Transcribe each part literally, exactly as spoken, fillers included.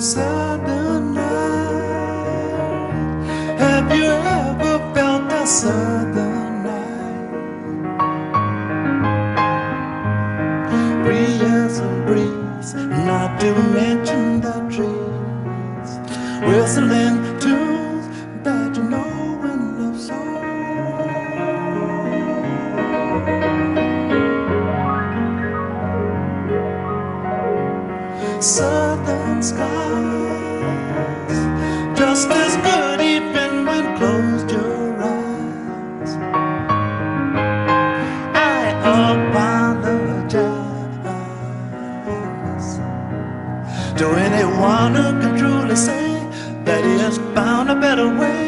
southern night. Have you ever felt a southern night? Free as a breeze, not to mention the trees, whistling tunes that you know and love so. Southern skies, just as good even when closed your eyes. I apologize to anyone who can truly say that he has found a better way.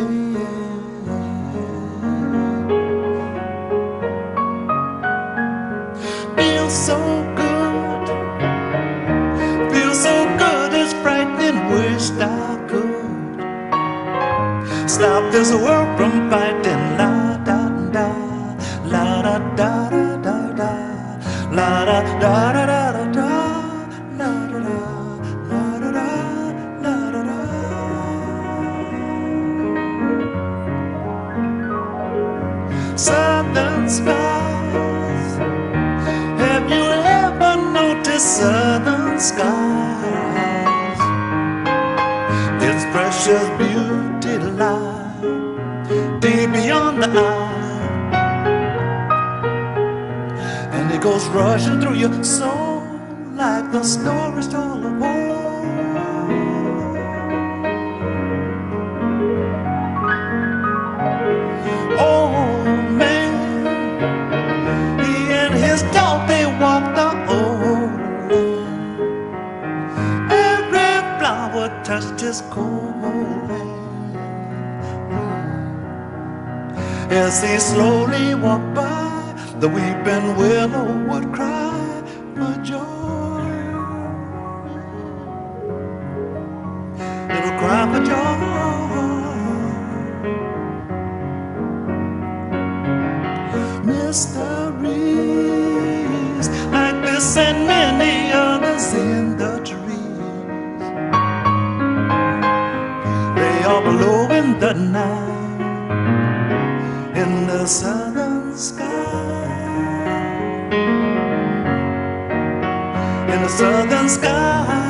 Feels so good, feels so good, it's frightening, wished I could stop this world from fighting. La da da, la da da da da, la da da da da da, la da da, la da da, la da da. Southern skies, have you ever noticed southern skies? Its precious beauty lies deep beyond the eye, and it goes rushing through your soul like the stories told of old. Oh man, he and his dog, they walked the old land. Every flower touched his cold hand as he slowly walked by. The weeping willow would cry for joy. It'll cry for joy. Mysteries like this and many others in the trees, they are below in the night, in the southern sky, in the southern sky.